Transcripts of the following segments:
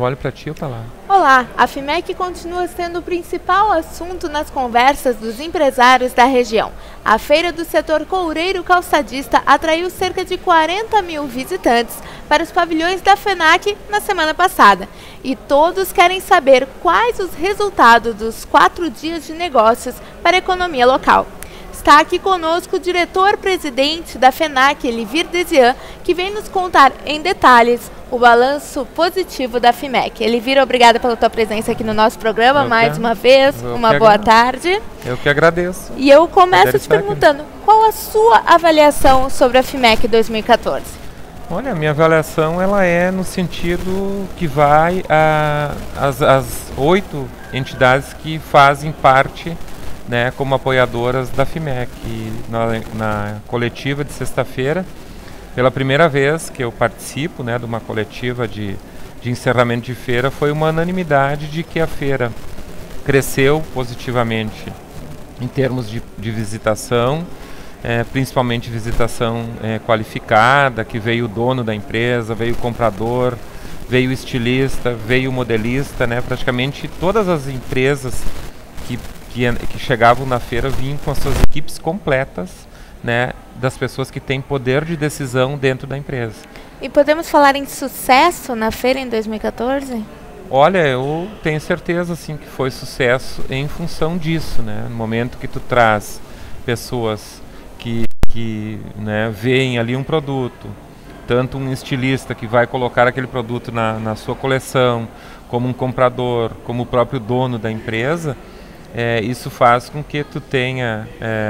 olho para ti ou para lá. Olá, a FIMEC continua sendo o principal assunto nas conversas dos empresários da região. A feira do setor coureiro calçadista atraiu cerca de 40 mil visitantes para os pavilhões da FENAC na semana passada. E todos querem saber quais os resultados dos 4 dias de negócios para a economia local. Está aqui conosco o diretor-presidente da FENAC, Elivir Desian, que vem nos contar em detalhes o balanço positivo da FIMEC. Elivir, obrigada pela tua presença aqui no nosso programa mais uma vez. Uma boa tarde. Eu que agradeço. E eu começo te perguntando, qual a sua avaliação sobre a FIMEC 2014? Olha, a minha avaliação ela é no sentido que vai as 8 entidades que fazem parte, né, como apoiadoras da FIMEC. Na coletiva de sexta-feira, pela primeira vez que eu participo, né, de uma coletiva de encerramento de feira, foi uma unanimidade de que a feira cresceu positivamente em termos de visitação, principalmente visitação qualificada, que veio o dono da empresa, veio o comprador, veio o estilista, veio o modelista, né, praticamente todas as empresas que chegavam na feira vinham com as suas equipes completas, né, das pessoas que têm poder de decisão dentro da empresa. E podemos falar em sucesso na feira em 2014? Olha, eu tenho certeza sim que foi sucesso em função disso, né? No momento que tu traz pessoas que né, veem ali um produto, tanto um estilista que vai colocar aquele produto na sua coleção, como um comprador, como o próprio dono da empresa, isso faz com que tu tenha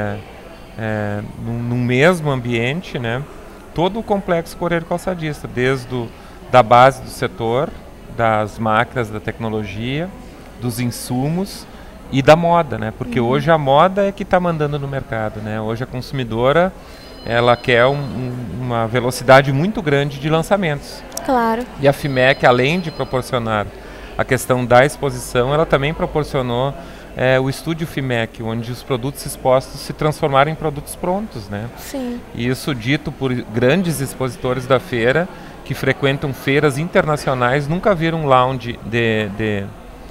no mesmo ambiente, né, todo o complexo coureiro calçadista, desde da base do setor, das máquinas, da tecnologia, dos insumos e da moda, né, porque hoje a moda é que está mandando no mercado, né, hoje a consumidora ela quer uma velocidade muito grande de lançamentos. Claro. E a FIMEC, além de proporcionar a questão da exposição, ela também proporcionou o estúdio FIMEC, onde os produtos expostos se transformaram em produtos prontos, né? Sim. E isso dito por grandes expositores da feira, que frequentam feiras internacionais, nunca viram um lounge de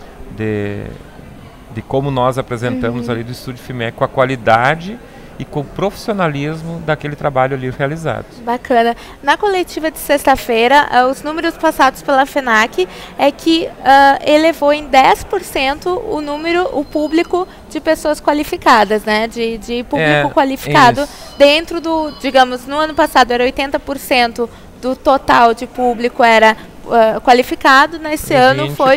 como nós apresentamos ali do estúdio FIMEC, com a qualidade e com o profissionalismo daquele trabalho ali realizado. Bacana. Na coletiva de sexta-feira, os números passados pela FENAC é que elevou em 10% o público de pessoas qualificadas, né? De público qualificado dentro do, digamos, no ano passado era 80% do total de público era qualificado, nesse ano foi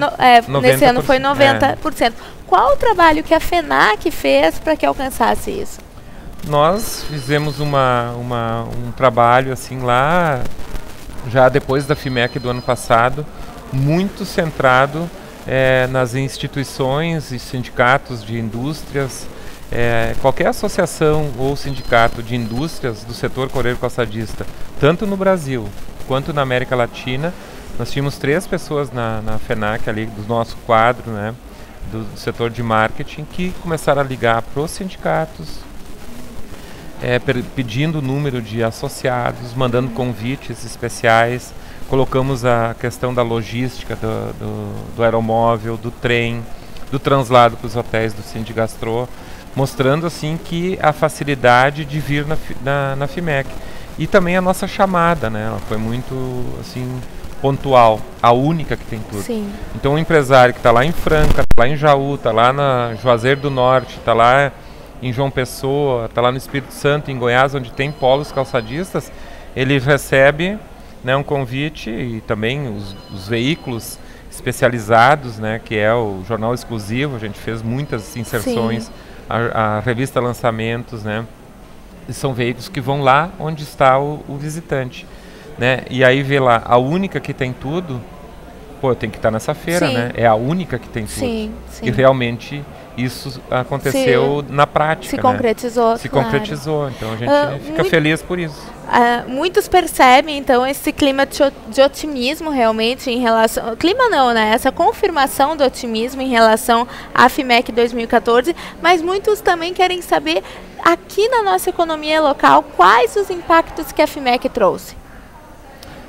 90%. Qual o trabalho que a FENAC fez para que alcançasse isso? Nós fizemos um trabalho assim lá, já depois da FIMEC do ano passado, muito centrado nas instituições e sindicatos de indústrias, qualquer associação ou sindicato de indústrias do setor coureiro calçadista, tanto no Brasil quanto na América Latina. Nós tínhamos 3 pessoas na FENAC ali, do nosso quadro, né, do setor de marketing, que começaram a ligar para os sindicatos, pedindo o número de associados, mandando convites especiais. Colocamos a questão da logística do aeromóvel, do trem, do translado para os hotéis do Sindigastrô, mostrando assim que a facilidade de vir na FIMEC. E também a nossa chamada, né? Ela foi muito assim pontual, a única que tem tudo. Sim. Então o empresário que está lá em Franca, está lá em Jaú, está lá na Juazeiro do Norte, está lá em João Pessoa, está lá no Espírito Santo, em Goiás, onde tem polos calçadistas, ele recebe, né, um convite, e também os veículos especializados, né, que é o Jornal Exclusivo, a gente fez muitas inserções, a revista Lançamentos, né, e são veículos que vão lá onde está o visitante, né, e aí vê lá, a única que tem tudo, tem que estar nessa feira, né, é a única que tem tudo, sim. E realmente isso aconteceu na prática, se concretizou, se concretizou, então a gente fica feliz por isso. Muitos percebem então esse clima de otimismo realmente em relação, clima não, né, essa confirmação do otimismo em relação à FIMEC 2014, mas muitos também querem saber aqui na nossa economia local quais os impactos que a FIMEC trouxe.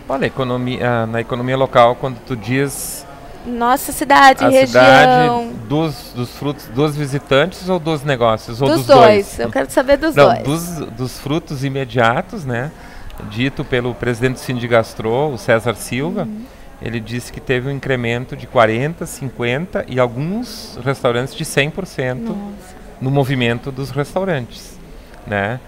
Olha, na economia local, quando tu diz nossa cidade, a região. cidade dos frutos dos visitantes ou dos negócios? Ou Dos dois. Eu quero saber dos Não, dois. dos frutos imediatos, né? Dito pelo presidente do Sindigastro, o César Silva, ele disse que teve um incremento de 40%, 50% e alguns restaurantes de 100% no movimento dos restaurantes, né?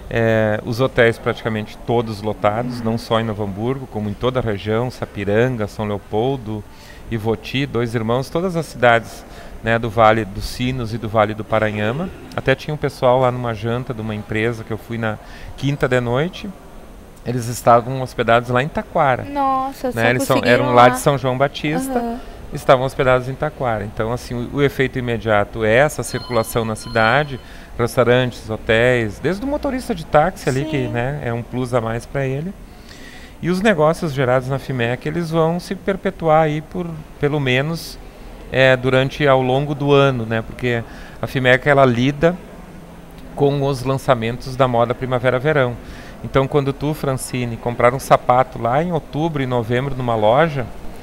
Os hotéis praticamente todos lotados, não só em Novo Hamburgo, como em toda a região, Sapiranga, São Leopoldo, Ivoti, Dois Irmãos, todas as cidades, né, do Vale dos Sinos e do Vale do Paranhama. Até tinha um pessoal lá numa janta de uma empresa que eu fui na quinta de noite, eles estavam hospedados lá em Taquara. Nossa, né? Eles eram lá de São João Batista, estavam hospedados em Taquara. Então, assim, o efeito imediato é essa circulação na cidade, restaurantes, hotéis, desde o motorista de táxi ali, que, né, é um plus a mais para ele. E os negócios gerados na FIMEC, eles vão se perpetuar aí por, pelo menos, ao longo do ano, né? Porque a FIMEC, ela lida com os lançamentos da moda primavera-verão. Então, quando tu, Francine, comprar um sapato lá em outubro e novembro numa loja,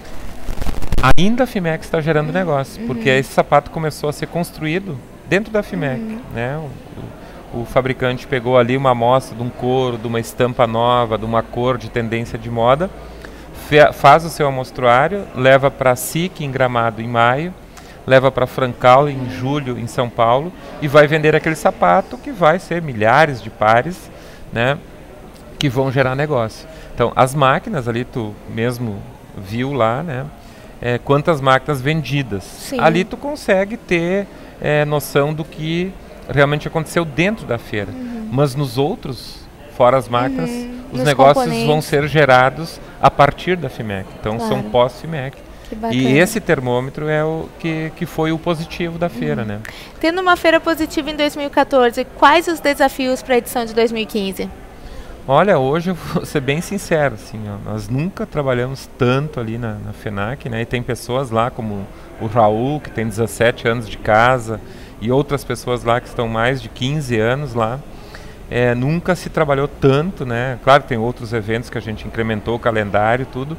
ainda a FIMEC está gerando negócio, porque esse sapato começou a ser construído dentro da FIMEC, né? O fabricante pegou ali uma amostra de um couro, de uma estampa nova, de uma cor de tendência de moda, faz o seu amostruário, leva para SIC em Gramado em maio, leva para Francal em julho em São Paulo e vai vender aquele sapato que vai ser milhares de pares, né, que vão gerar negócio. Então, as máquinas ali, tu mesmo viu lá, né, quantas máquinas vendidas. Sim. Ali tu consegue ter noção do que realmente aconteceu dentro da feira. Mas nos outros, fora as máquinas, os negócios vão ser gerados a partir da FIMEC. Então são pós-FIMEC. E esse termômetro é o que foi o positivo da feira, né? Tendo uma feira positiva em 2014, quais os desafios para a edição de 2015? Olha, hoje eu vou ser bem sincero, assim, ó, nós nunca trabalhamos tanto ali na FENAC, né? E tem pessoas lá como o Raul, que tem 17 anos de casa, e outras pessoas lá que estão mais de 15 anos lá. Nunca se trabalhou tanto, né? Claro que tem outros eventos que a gente incrementou o calendário e tudo,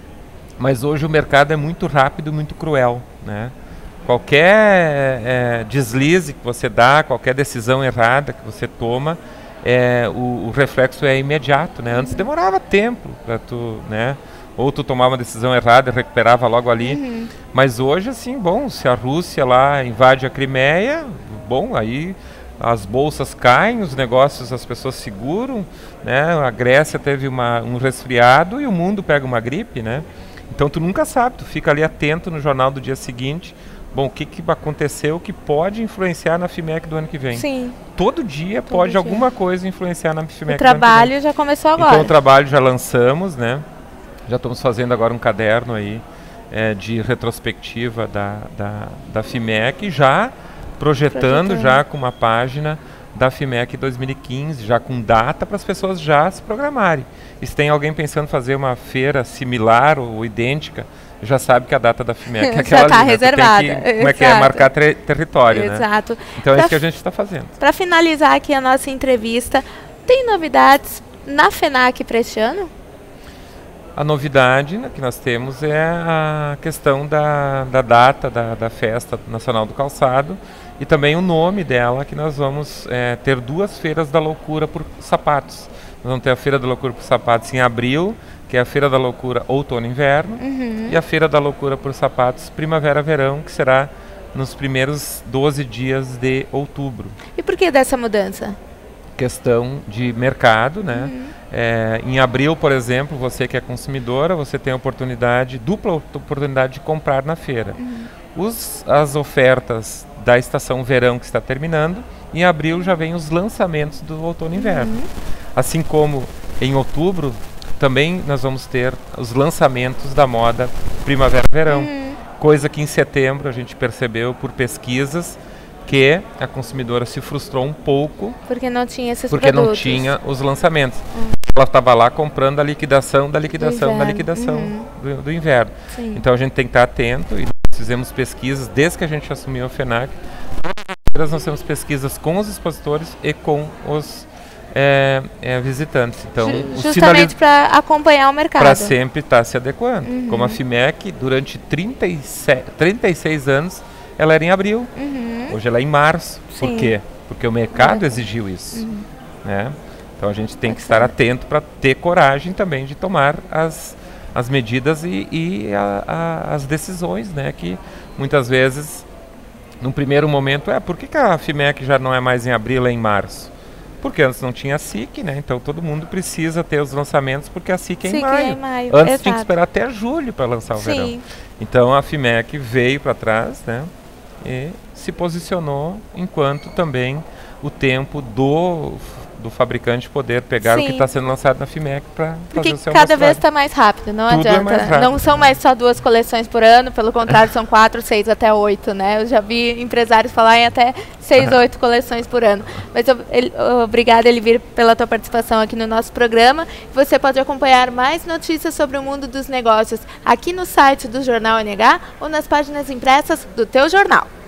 mas hoje o mercado é muito rápido, muito cruel, né? Qualquer deslize que você dá, qualquer decisão errada que você toma, o reflexo é imediato, né? Antes demorava tempo para tu, né? Ou tu tomava uma decisão errada e recuperava logo ali. Mas hoje, assim, bom, se a Rússia lá invade a Crimeia, bom, aí as bolsas caem, os negócios, as pessoas seguram, né? A Grécia teve um resfriado e o mundo pega uma gripe, né? Então tu nunca sabe, tu fica ali atento no jornal do dia seguinte. Bom, o que aconteceu que pode influenciar na FIMEC do ano que vem? Sim. Todo dia pode alguma coisa influenciar na FIMEC do ano que vem. O trabalho já começou agora. Então o trabalho já lançamos, né? Já estamos fazendo agora um caderno aí de retrospectiva da FIMEC, já projetando já com uma página da FIMEC 2015, já com data para as pessoas já se programarem. E se tem alguém pensando em fazer uma feira similar ou idêntica, já sabe que a data da FIMEC é aquela já está reservada. Como é que é? Marcar território, né? Exato. Então é isso que a gente está fazendo. Para finalizar aqui a nossa entrevista, tem novidades na FENAC para este ano? A novidade, né, que nós temos é a questão da data da Festa Nacional do Calçado e também o nome dela, que nós vamos ter 2 feiras da loucura por sapatos. Nós vamos ter a Feira da Loucura por Sapatos em abril, que é a Feira da Loucura Outono e Inverno, e a Feira da Loucura por Sapatos Primavera-Verão, que será nos primeiros 12 dias de outubro. E por que dessa mudança? Questão de mercado, né? Em abril, por exemplo, você que é consumidora, você tem a dupla oportunidade de comprar na feira. As ofertas da estação verão que está terminando, em abril já vem os lançamentos do outono e inverno. Assim como em outubro, também nós vamos ter os lançamentos da moda primavera-verão, coisa que em setembro a gente percebeu por pesquisas que a consumidora se frustrou um pouco porque não tinha esses porque produtos. Não tinha os lançamentos. Ela estava lá comprando a liquidação da liquidação da liquidação do inverno. Sim. Então a gente tem que estar atento e nós fizemos pesquisas desde que a gente assumiu a FENAC. Nós temos pesquisas com os expositores e com os visitantes. Então, justamente para acompanhar o mercado. Para sempre estar se adequando. Como a FIMEC, durante 36 anos, ela era em abril. Hoje ela é em março. Sim. Por quê? Porque o mercado exigiu isso. Né? Então a gente tem que estar atento para ter coragem também de tomar as medidas e as decisões, né? Que muitas vezes, num primeiro momento, por que a FIMEC já não é mais em abril, é em março? Porque antes não tinha a SIC, né? Então todo mundo precisa ter os lançamentos porque a SIC é em maio. Antes tinha que esperar até julho para lançar o verão. Então a FIMEC veio para trás, né? E se posicionou enquanto também o tempo do fabricante poder pegar o que está sendo lançado na FIMEC para fazer o seu cada vez está mais rápido, não Tudo adianta. mais rápido. Não são mais só 2 coleções por ano, pelo contrário, são 4, 6 até 8, né? Eu já vi empresários falarem até 6, 8 coleções por ano. Mas obrigada, Elivir, pela tua participação aqui no nosso programa. Você pode acompanhar mais notícias sobre o mundo dos negócios aqui no site do Jornal NH ou nas páginas impressas do teu jornal.